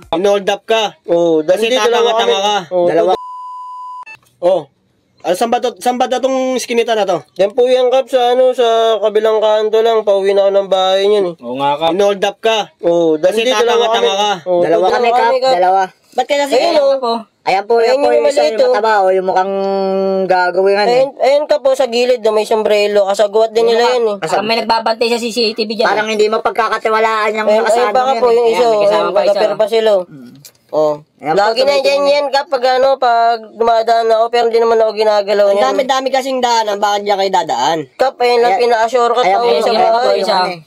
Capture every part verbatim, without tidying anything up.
Inold up ka. Oh, Kasi tatanga-tanga ka. Oh, Dalawa. Oh. Ah, saan ba to, saan ba itong skinita na to? Yan po yan, Kap, sa ano, sa kabilang kanto lang. Pauwi na ako ng bahay niyan eh. Oo nga, Kap. Inold up ka. Oh, kasi tatanga-tanga ka. Oh, dalawa kami, Kap. Dalawa. Ba't ka kasi ayun po? Ayan po, ayan po yung isa yung mataba o yung mukhang gagawin nga. Ayun, ayun ka po sa gilid na may sombrero. Kasagwat din nila yan eh. Parang may nagbabantay sa C C T V dyan. Parang hindi mo pagkakatiwalaan yung ayun, ayun pa ka po yung isa. Ayun, Magkapir pa sila. Oh. Lagi na dyan yan kapag ano, pag dumadaan ako, pero hindi naman ako ginagalaw niyan. Ang dami-dami kasing daanan, bakit diyan kayo dadaan? Kap, ayun lang, pina-assure ka tao sa bahay.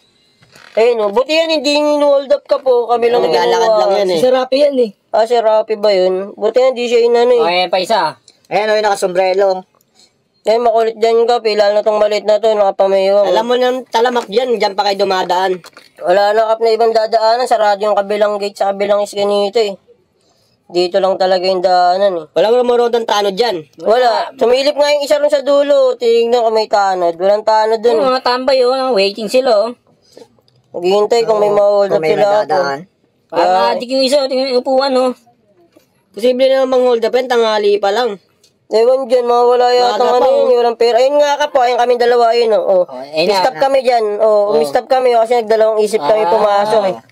Ayun o, buti yan, hindi in-hold up ka po. Kami lang naglalakad lang yan eh. Si Rapi yan eh. Ah, si Rapi ba yun? Buti yan, hindi siya inano eh. O, ayan pa isa. Ayan o, yung nakasombrelo. Ayun, makulit dyan Kap, lalo na tong maliit na to, nakapamayong. Alam mo nang talamak dyan, dyan pa kayo dumadaan. Wala na Kap na ibang dadaanan, sarado yung kabilang gate sa kabilang iskanito eh. Dito lang talaga yung daanan eh. Wala mo marodang tanod dyan. Wala. Sumilip nga yung isa rin sa dulo. Tinignan ko may tanod. Walang tanod dun. Yung mga tambay oh, waiting sila oh. Naghihintay kung may ma-hold up sila ako. Parang adik yung isa, tingnan yung upuan oh. Posible naman mang-hold up yan, tanghali pa lang. Ewan dyan, mawala yata ng ano yun, walang pera. Ayun nga ka po, ayun kami dalawa ayun oh. Oh, Umistop kami dyan. Oh, umistop kami kasi nagdalawang isip kami pumasok eh.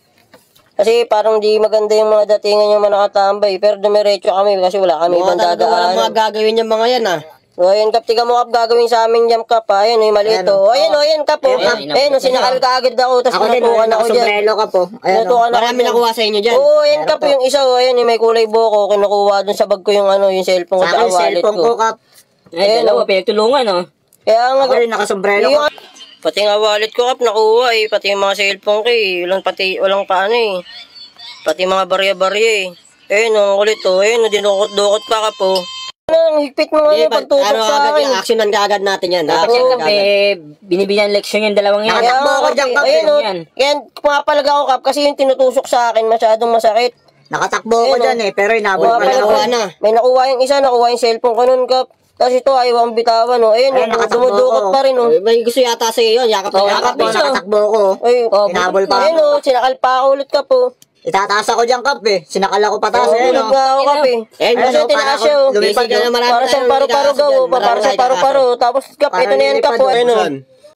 Kasi parang di maganda yung mga datingan yung mga nakatambay. Pero dumiretso kami kasi wala kami ibang dadaan. Walang mga gagawin yung mga yan ah. O, ayan Kap, tiga mo Kap, gagawin sa amin jam Kap ha. Ayan o, yung maliit o. Ayan o, ayan Kap o. Ayan o, sinakal ka agad ako, tapos natutukan ako dyan. Sombrero ka po. Natutukan ako. Marami nakuha sa inyo dyan. Oo, ayan Kap, yung isa o. Ayan, yung may kulay buko. Kinukuha dun sa bag ko yung ano, yung cellphone ko Sa sa akin, wallet cellphone ko, ko. Kap. Ay, dalawa, pinagtulungan oh. Kaya nga, Ako rin nakasombrero ko. pati nga wallet ko Kap, nakuha eh. Pati yung mga cellphone ko eh. Walang pati, walang paano eh. Pati mga barya-barya eh. Ayun o, kulit o. Ayun o, dinukot-dukot pa Kap o. Ano, higpit mo nga yung pagtutok ano, sa agad akin. yung actionan ka agad natin yan. Dapat yan Kap eh, binibigyan leksyon yung dalawang yan. Nakatakbo ako dyan Kap. Ayun o, yan. yan, pumapalag ako Kap kasi yung tinutusok sa akin masyadong masakit. Nakatakbo ako dyan eh, pero inabot Pumapalag pa lang ako. ako. na. May nakuha yung isa, nakuha yung cellphone ko nun Kap. Tapos ito ayaw ang bitawan o. Ayun, Ayun, nakatakbo dumudukot ako. pa rin o. May gusto yata sa'yo yun, yakap na Oh, yakap. Nakatakbo, Isa. nakatakbo ko. Ay, Oh, Inabol pa ayun ako. o, sinakal pa ako ulit Kap o. Itataas ako dyan, Kap eh. Sinakal ako pataas. Oo, Ayun tulog o. nga ako Kap eh. Ayun, Kasi ayun, tinaas para siya o. ako lumipad Busy ka na, marami Para sa tayong paru-paro ikakaso gaw, dyan. para Marami sa tayong paru-paro. Tapos Kap, Para ito na yan Kap o. lilipad Ayun o. ikakaso.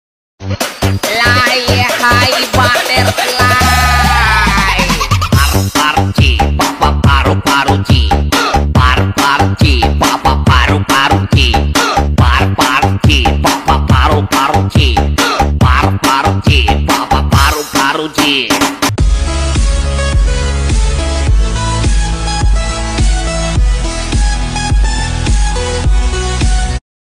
Fly high butterfly. Par-par-chi, papa-paru-paru-chi. Par-par-chi, papa-paru-paru-chi. Par-par-chi, papa-paru-paru-chi. Par-par-chi, papa-paru-paru-chi.